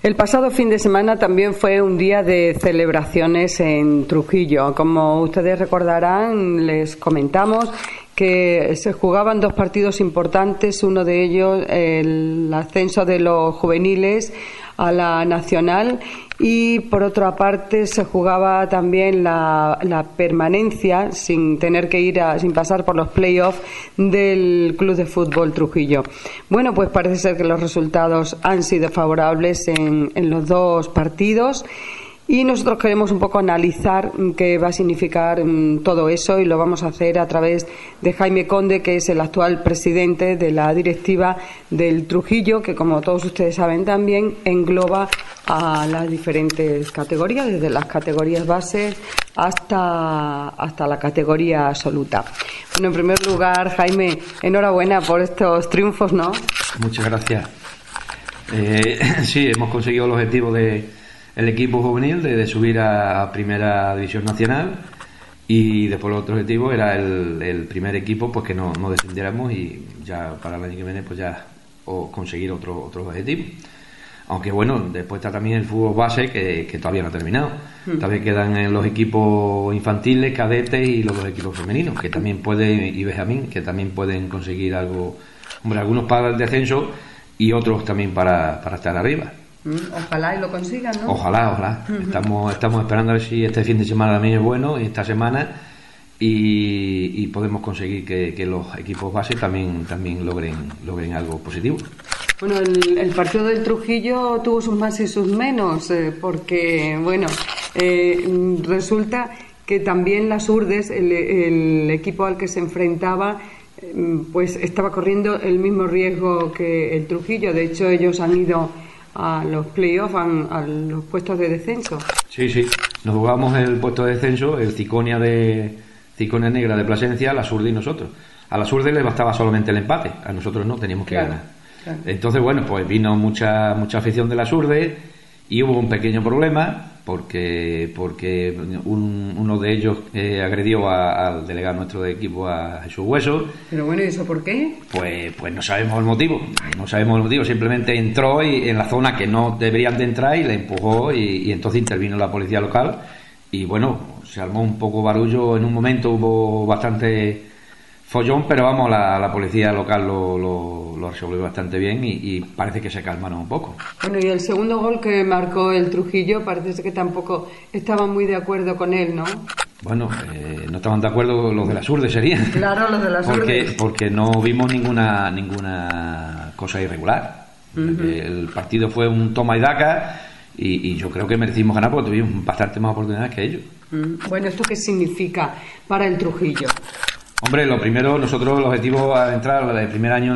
El pasado fin de semana también fue un día de celebraciones en Trujillo. Como ustedes recordarán, les comentamos que se jugaban dos partidos importantes, uno de ellos el ascenso de los juveniles a la nacional y por otra parte se jugaba también la permanencia sin tener que ir sin pasar por los playoffs del Club de Fútbol Trujillo. Bueno, pues parece ser que los resultados han sido favorables en los dos partidos. Y nosotros queremos un poco analizar qué va a significar todo eso y lo vamos a hacer a través de Jaime Conde, que es el actual presidente de la directiva del Trujillo, que como todos ustedes saben también engloba a las diferentes categorías, desde las categorías bases hasta la categoría absoluta. Bueno, en primer lugar, Jaime, enhorabuena por estos triunfos, ¿no? Muchas gracias. Sí, hemos conseguido el objetivo el equipo juvenil de subir a Primera División Nacional y después el otro objetivo era el primer equipo, pues que no descendiéramos y ya para el año que viene pues ya conseguir otro objetivo. Aunque bueno, después está también el fútbol base que todavía no ha terminado. Todavía quedan los equipos infantiles, cadetes y los dos equipos femeninos, que también pueden, y Benjamín, que también pueden conseguir algo, hombre, algunos para el descenso y otros también para estar arriba. Ojalá y lo consigan, ¿no? Ojalá. Estamos esperando a ver si este fin de semana también es bueno, esta semana, y podemos conseguir que los equipos base también logren algo positivo. Bueno, el partido del Trujillo tuvo sus más y sus menos, porque, bueno, resulta que también las Urdes, el equipo al que se enfrentaba, pues estaba corriendo el mismo riesgo que el Trujillo. De hecho, ellos han ido a los playoffs, a los puestos de descenso. Sí, nos jugamos el puesto de descenso, el Ciconia Negra de Plasencia, la Surde y nosotros. A la Surde les bastaba solamente el empate, a nosotros no, teníamos que ganar. Claro. Entonces, bueno, pues vino mucha afición de la Surde y hubo un pequeño problema porque uno de ellos agredió al delegado nuestro de equipo, a Jesús Hueso. Pero bueno, ¿y eso por qué? Pues no sabemos el motivo, simplemente entró y en la zona que no deberían de entrar y le empujó y entonces intervino la policía local y bueno, se armó un poco barullo, en un momento hubo bastante follón, pero vamos, la policía local lo resolvió bastante bien y parece que se calmaron un poco. Bueno, y el segundo gol que marcó el Trujillo parece que tampoco estaban muy de acuerdo con él, ¿no? Bueno, no estaban de acuerdo los de la Surde, serían. Claro, los de la Surde. Porque no vimos ninguna cosa irregular. El partido fue un toma y daca y yo creo que merecimos ganar porque tuvimos bastante más oportunidades que ellos. Bueno, ¿esto qué significa para el Trujillo? Hombre, lo primero, nosotros el objetivo al entrar el primer año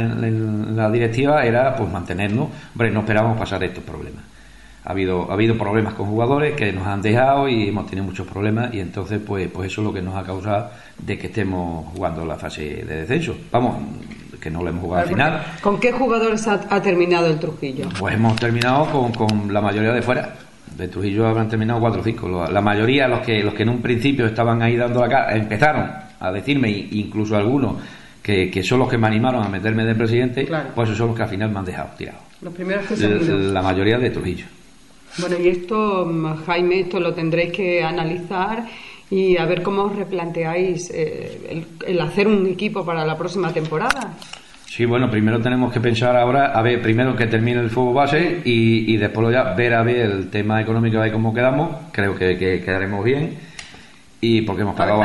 en la directiva era pues mantenernos. Hombre, no esperábamos pasar estos problemas. Ha habido problemas con jugadores que nos han dejado y hemos tenido muchos problemas y entonces pues eso es lo que nos ha causado de que estemos jugando la fase de descenso. Vamos, que no lo hemos jugado al final. ¿Con qué jugadores ha terminado el Trujillo? Pues hemos terminado con la mayoría de fuera. De Trujillo habrán terminado 4 o 5. La mayoría, los que en un principio estaban ahí dando la cara, empezaron a decirme, incluso algunos que son los que me animaron a meterme de presidente, claro. Pues esos son los que al final me han dejado tirado. Los primeros que se han ido. La mayoría de Trujillo. Bueno, y esto, Jaime, esto lo tendréis que analizar y a ver cómo os replanteáis el hacer un equipo para la próxima temporada. Sí, bueno, primero tenemos que pensar ahora, a ver, primero que termine el fútbol base y después ya ver el tema económico, a ver cómo quedamos. Creo que quedaremos bien. Y porque hemos pagado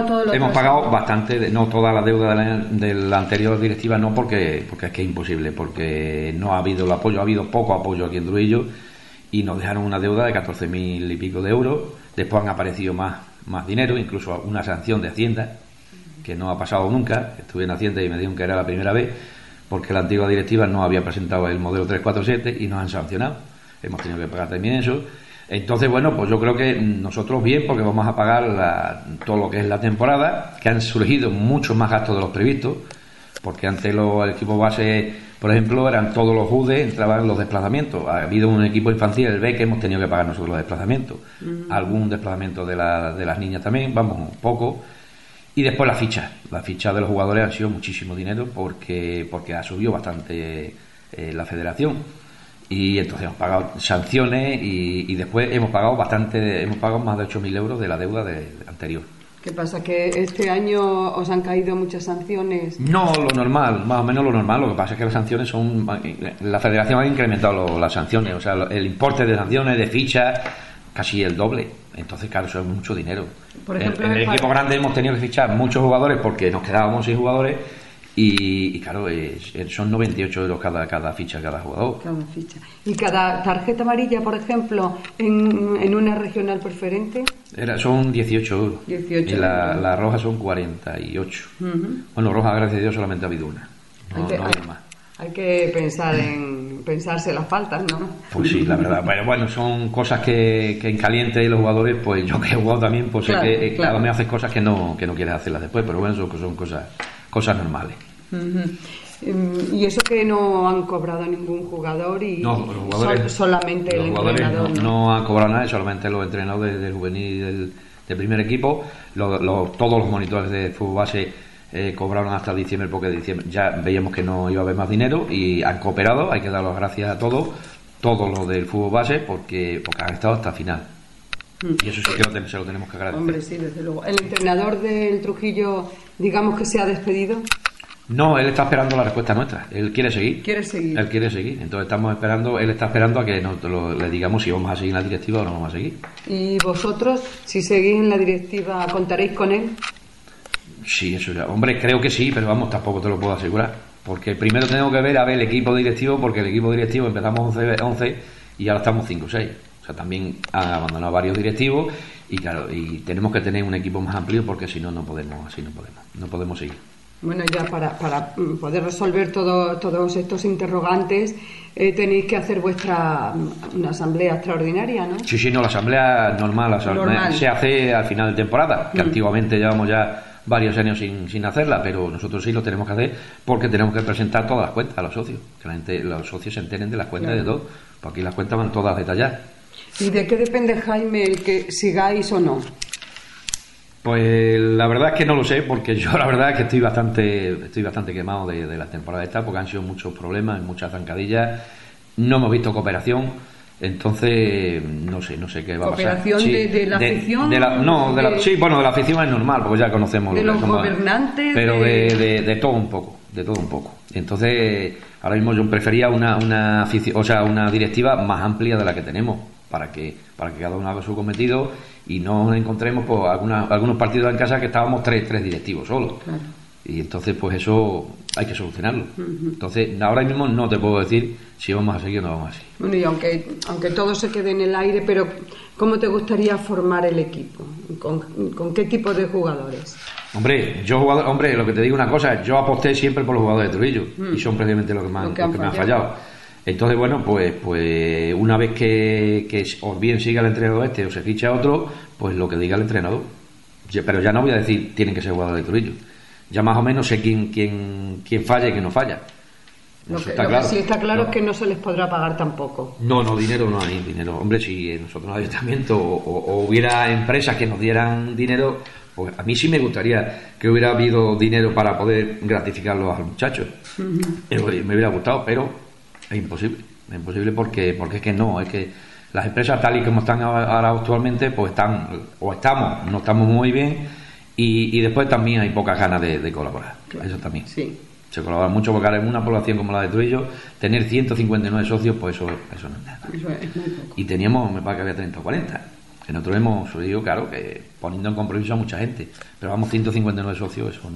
bastante, no toda la deuda de la anterior directiva, no porque es que es imposible, porque no ha habido el apoyo, ha habido poco apoyo aquí en Trujillo y nos dejaron una deuda de 14.000 y pico de euros. Después han aparecido más dinero, incluso una sanción de Hacienda que no ha pasado nunca. Estuve en Hacienda y me dijeron que era la primera vez porque la antigua directiva no había presentado el modelo 347 y nos han sancionado. Hemos tenido que pagar también eso. Entonces, bueno, pues yo creo que nosotros bien, porque vamos a pagar todo lo que es la temporada, que han surgido muchos más gastos de los previstos, porque antes el equipo base, por ejemplo, eran todos los UDE, entraban los desplazamientos. Ha habido un equipo infantil, el B, que hemos tenido que pagar nosotros los desplazamientos. Algún desplazamiento de las niñas también, vamos, un poco. Y después la ficha de los jugadores ha sido muchísimo dinero porque ha subido bastante la federación. Y entonces hemos pagado sanciones y después hemos pagado más de 8.000 euros de la deuda anterior. ¿Qué pasa? ¿Que este año os han caído muchas sanciones? No, lo normal, más o menos lo normal. Lo que pasa es que las sanciones son... La Federación ha incrementado las sanciones, o sea, el importe de sanciones, de fichas, casi el doble. Entonces, claro, eso es mucho dinero. Por ejemplo, en el equipo grande hemos tenido que fichar muchos jugadores porque nos quedábamos sin jugadores y claro, son 98 euros cada ficha, cada jugador. Cada ficha. ¿Y cada tarjeta amarilla, por ejemplo, en una regional preferente? Son 18 euros. 18 y la roja son 48. Bueno, roja, gracias a Dios, solamente ha habido una. No hay más. Hay que pensarse las faltas, ¿no? Pues sí, la verdad. Pero bueno, son cosas que en caliente los jugadores, pues yo que he jugado también, pues claro, sé que claro, me haces cosas que no quieres hacerlas después, pero bueno, son cosas normales. Y eso que no han cobrado ningún jugador y no, los jugadores, solamente el entrenador. No han cobrado nada, solamente los entrenadores del juvenil y del primer equipo. Todos los monitores de fútbol base cobraron hasta diciembre, porque de diciembre ya veíamos que no iba a haber más dinero y han cooperado. Hay que dar las gracias a todos los del fútbol base porque han estado hasta el final. Y eso sí que se lo tenemos que agradecer. Hombre, sí, desde luego. ¿El entrenador del Trujillo, digamos que se ha despedido? No, él está esperando la respuesta nuestra. Él quiere seguir. Él quiere seguir. Entonces él está esperando a que le digamos si vamos a seguir en la directiva o no vamos a seguir. ¿Y vosotros, si seguís en la directiva, contaréis con él? Sí, eso ya. Hombre, creo que sí, pero vamos, tampoco te lo puedo asegurar. Porque primero tenemos que ver el equipo directivo, porque el equipo directivo empezamos 11 y ahora estamos 5 o 6. O sea, también han abandonado varios directivos y claro, y tenemos que tener un equipo más amplio porque si no, no podemos seguir. Bueno, ya para poder resolver todos estos interrogantes tenéis que hacer una asamblea extraordinaria, ¿no? Sí, la asamblea normal. Se hace al final de temporada, que antiguamente llevamos ya varios años sin hacerla, pero nosotros sí lo tenemos que hacer porque tenemos que presentar todas las cuentas a los socios, que los socios se enteren de las cuentas de todo, porque aquí las cuentas van todas detalladas. ¿Y de qué depende, Jaime, el que sigáis o no? Pues la verdad es que no lo sé, porque yo la verdad es que estoy bastante quemado de la temporada esta, porque han sido muchos problemas, muchas zancadillas, no hemos visto cooperación, entonces no sé qué va a pasar. ¿Cooperación de la afición? Sí, bueno, de la afición es normal, porque ya conocemos de los gobernantes, pero de todo un poco. Entonces, ahora mismo yo prefería una directiva más amplia de la que tenemos, para que cada uno haga su cometido y no nos encontremos pues algunos partidos en casa que estábamos tres directivos solos. Claro. Y entonces pues eso hay que solucionarlo. Entonces ahora mismo no te puedo decir si vamos a seguir o no vamos a seguir. Bueno, y aunque todo se quede en el aire, pero ¿cómo te gustaría formar el equipo? ¿Con qué tipo de jugadores? Hombre, lo que te digo una cosa, yo aposté siempre por los jugadores de Trujillo y son precisamente los que me han fallado. Entonces, bueno, pues una vez que o bien siga el entrenador o se ficha otro, pues lo que diga el entrenador. Pero ya no voy a decir tienen que ser jugadores de Trujillo. Ya más o menos sé quién falla y quién no falla. Lo que sí está claro es que no se les podrá pagar tampoco. No, dinero no hay dinero. Hombre, si nosotros en el ayuntamiento o hubiera empresas que nos dieran dinero, pues a mí sí me gustaría que hubiera habido dinero para poder gratificarlos a los muchachos. Me hubiera gustado, pero es imposible porque es que no, es que las empresas tal y como están ahora actualmente pues no estamos muy bien y después también hay pocas ganas de colaborar. Claro. Eso también. Sí. Se colabora mucho porque ahora en una población como la de Trujillo tener 159 socios pues eso no es nada. Eso es muy poco. Y teníamos, me parece que había 30 o 40. Que nosotros hemos subido, claro, que poniendo en compromiso a mucha gente, pero vamos 159 socios, eso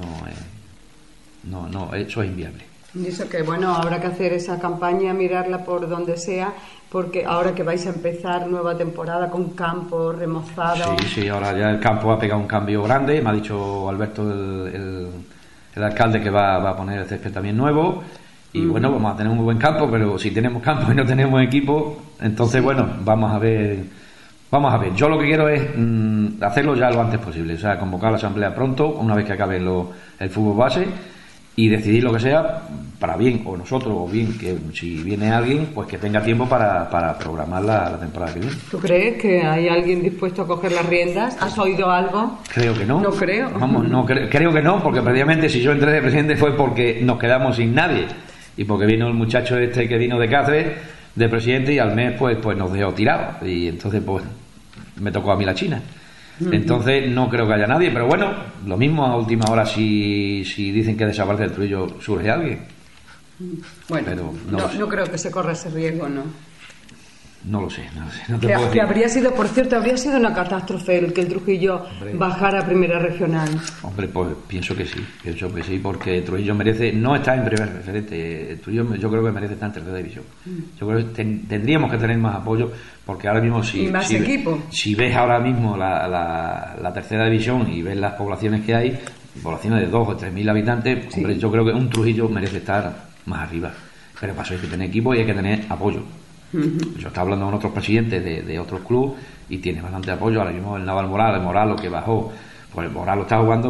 eso es inviable. Y eso que, bueno, habrá que hacer esa campaña, mirarla por donde sea, porque ahora que vais a empezar nueva temporada con campo remozado... Sí, ahora ya el campo ha pegado un cambio grande, me ha dicho Alberto, el alcalde, que va a poner el césped también nuevo, y bueno, vamos a tener un buen campo, pero si tenemos campo y no tenemos equipo, entonces, bueno, vamos a ver. Yo lo que quiero es hacerlo ya lo antes posible, o sea, convocar la asamblea pronto, una vez que acabe el fútbol base, y decidir lo que sea para bien, o nosotros, o bien que si viene alguien, pues que tenga tiempo para programar la temporada que viene. ¿Tú crees que hay alguien dispuesto a coger las riendas? ¿Has oído algo? Creo que no. No creo. Creo que no, porque precisamente si yo entré de presidente fue porque nos quedamos sin nadie y porque vino el muchacho que vino de Cáceres, de presidente y al mes pues nos dejó tirados y entonces pues me tocó a mí la China. Entonces no creo que haya nadie, pero bueno, lo mismo a última hora si dicen que desaparece el Trujillo surge alguien. Bueno, pero no creo que se corra ese riesgo, ¿no? No lo sé. No te puedo decir. Que habría sido, por cierto, habría sido una catástrofe el que el Trujillo bajara a primera regional. Hombre, pues pienso que sí, porque Trujillo merece, no está en primera referente, Trujillo yo creo que merece estar en tercera división. Yo creo que tendríamos que tener más apoyo, porque ahora mismo y más equipo. Si ves ahora mismo la tercera división y ves las poblaciones que hay, poblaciones de 2 o 3.000 habitantes, sí. Hombre, yo creo que un Trujillo merece estar más arriba, pero para eso hay que tener equipo y hay que tener apoyo. Yo estaba hablando con otros presidentes de otros clubes y tiene bastante apoyo. Ahora mismo el Naval Moralo que bajó, pues el Moralo está jugando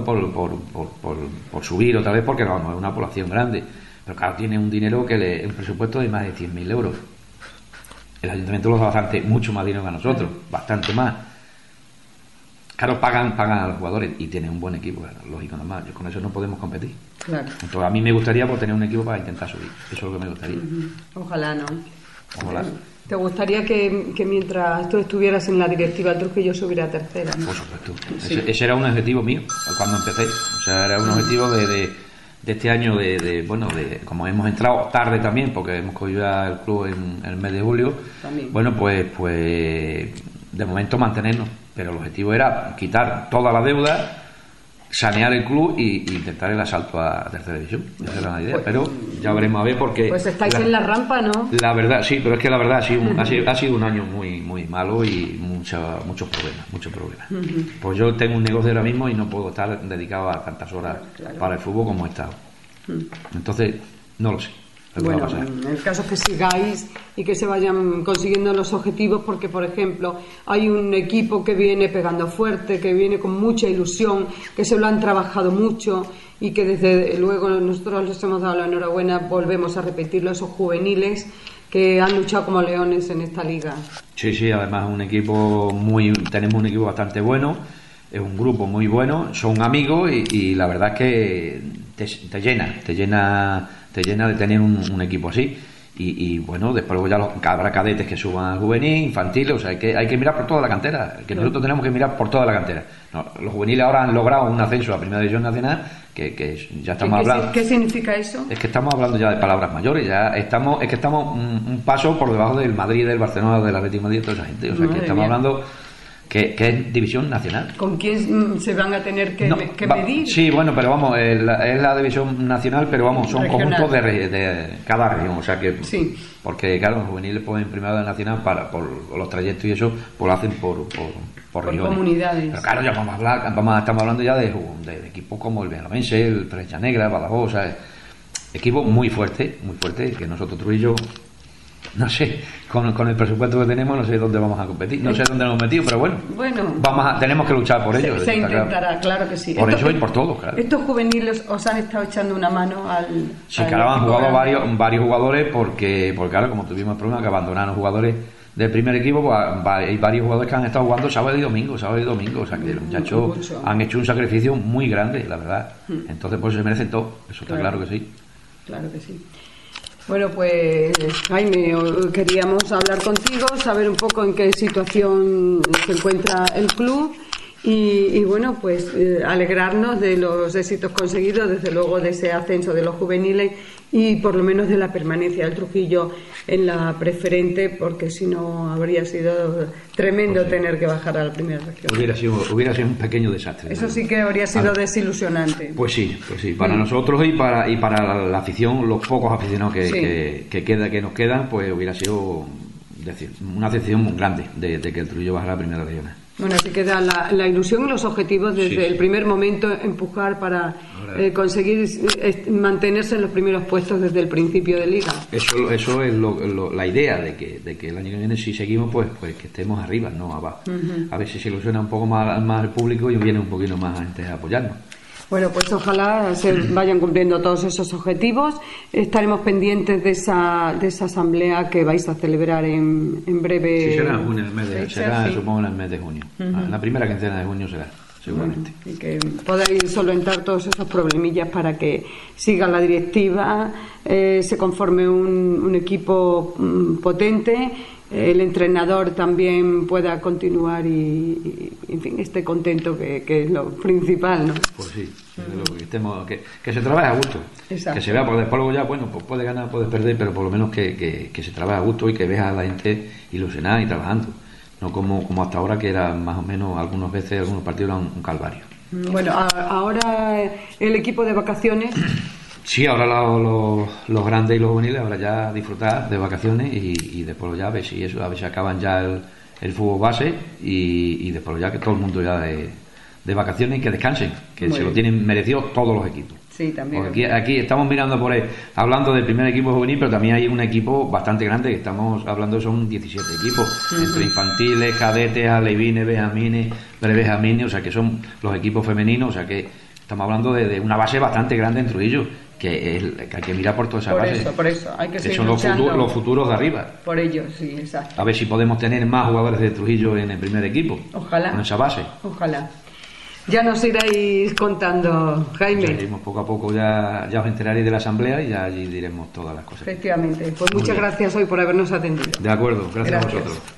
por subir otra vez, porque no es una población grande, pero claro, tiene un dinero un presupuesto de más de 100.000 euros. El ayuntamiento lo da mucho más dinero que a nosotros, bastante más. Claro, pagan a los jugadores y tienen un buen equipo, lógico, normal. Con eso no podemos competir. Claro. Entonces a mí me gustaría tener un equipo para intentar subir. Eso es lo que me gustaría. Ojalá no. Ojalá. ¿Te gustaría que mientras tú estuvieras en la directiva del Trujillo subiera a tercera, ¿no? Por supuesto. Sí. Ese era un objetivo mío cuando empecé. O sea, era un objetivo de este año, como hemos entrado tarde también, porque hemos cogido ya el club en el mes de julio. También. Bueno, pues de momento mantenernos. Pero el objetivo era quitar toda la deuda, sanear el club y intentar el asalto a tercera división. Esa era la idea, pero ya veremos a ver, porque pues estáis en la rampa, ¿no? La verdad, sí, pero es que la verdad ha sido un año muy muy malo y muchos problemas. Pues yo tengo un negocio ahora mismo y no puedo estar dedicado a tantas horas para el fútbol como he estado. Entonces, no lo sé. Bueno, en el caso que sigáis y que se vayan consiguiendo los objetivos, porque por ejemplo hay un equipo que viene pegando fuerte, que viene con mucha ilusión, que se lo han trabajado mucho y que desde luego nosotros les hemos dado la enhorabuena, volvemos a repetirlo, esos juveniles que han luchado como leones en esta liga. Sí, además tenemos un equipo bastante bueno, es un grupo muy bueno, son amigos y la verdad es que te llena de tener un equipo así y bueno, después ya habrá cadetes que suban al juvenil, infantiles, o sea, hay que mirar por toda la cantera, que nosotros tenemos que mirar por toda la cantera. Los juveniles ahora han logrado un ascenso a Primera División Nacional que ya estamos hablando. ¿Qué significa eso? Es que estamos hablando ya de palabras mayores, es que estamos un paso por debajo del Madrid, del Barcelona, del Atlético de Madrid, toda esa gente, o sea, que estamos hablando que es división nacional. ¿Con quién se van a tener que medir? Sí, bueno, pero vamos, es la división nacional, pero vamos, son regional. Conjuntos de cada región, o sea que sí. Porque claro, los juveniles ponen primero de nacional por los trayectos y eso, pues lo hacen por regiones. Comunidades. Pero claro, ya estamos hablando ya de equipos como el Benavente, el Flecha Negra, Badajoz, o sea, equipos muy fuertes, que nosotros Trujillo, no sé, con el presupuesto que tenemos, no sé dónde vamos a competir, no sé dónde nos hemos metido, pero bueno, tenemos que luchar por ello. Se intentará, claro que sí. Por eso y por todo, claro. ¿Estos juveniles os han estado echando una mano al Sí, claro, han jugado varios jugadores porque claro, como tuvimos el problema que abandonaron jugadores del primer equipo, pues hay varios jugadores que han estado jugando sábado y domingo, o sea que los muchachos han hecho un sacrificio muy grande, la verdad. Entonces pues se merecen todo, eso está claro que sí. Claro que sí. Bueno, pues Jaime, queríamos hablar contigo, saber un poco en qué situación se encuentra el club y bueno, pues alegrarnos de los éxitos conseguidos, desde luego de ese ascenso de los juveniles y por lo menos de la permanencia del Trujillo en la preferente, porque si no habría sido tremendo tener que bajar a la primera región. Hubiera sido un pequeño desastre. Eso sí que habría sido desilusionante. Pues sí, para nosotros y para la afición, los pocos aficionados que nos quedan, pues hubiera sido una decepción muy grande de que el Trujillo bajara a la primera región. Bueno, así queda la ilusión y los objetivos desde el primer momento, empujar para conseguir mantenerse en los primeros puestos desde el principio de liga. Eso es la idea de que el año que viene, si seguimos, pues que estemos arriba, no abajo. A ver si se ilusiona un poco más el público y viene un poquito más gente a apoyarnos. Bueno, pues ojalá se vayan cumpliendo todos esos objetivos. Estaremos pendientes de esa asamblea que vais a celebrar en breve. Sí, será en el mes de, supongo en el mes de junio. La primera quincena de junio será. seguramente. Y que podáis solventar todos esos problemillas para que siga la directiva, se conforme un equipo potente, el entrenador también pueda continuar y en fin, esté contento, que es lo principal, ¿no? Pues sí, que se trabaje a gusto. Exacto. Que se vea, porque después luego ya, bueno, pues puede ganar, puede perder, pero por lo menos que se trabaje a gusto y que veas a la gente ilusionada y trabajando. No como hasta ahora, que era más o menos, algunas veces, algunos partidos eran un calvario. Bueno, ahora el equipo de vacaciones. Sí, ahora los grandes y los juveniles, ahora ya disfrutar de vacaciones y después ya a ver si acaban ya el fútbol base y después ya que todo el mundo ya de vacaciones y que descansen, que se lo tienen merecido todos los equipos. Sí, también. Porque aquí estamos mirando por ahí, hablando del primer equipo juvenil, pero también hay un equipo bastante grande, que estamos hablando, son 17 equipos, entre infantiles, cadetes, alevines, benjamines, prebenjamines, o sea que son los equipos femeninos, o sea que estamos hablando de una base bastante grande en Trujillo, que hay que mirar por toda esa base. Por eso, hay que seguir son los futuros de arriba. Por ello, sí, exacto. A ver si podemos tener más jugadores de Trujillo en el primer equipo. Ojalá. Con esa base. Ojalá. Ya nos iráis contando, Jaime. Seguimos poco a poco, ya os enteraréis de la asamblea y ya allí diremos todas las cosas. Efectivamente. Pues muchas gracias hoy por habernos atendido. De acuerdo, gracias a vosotros.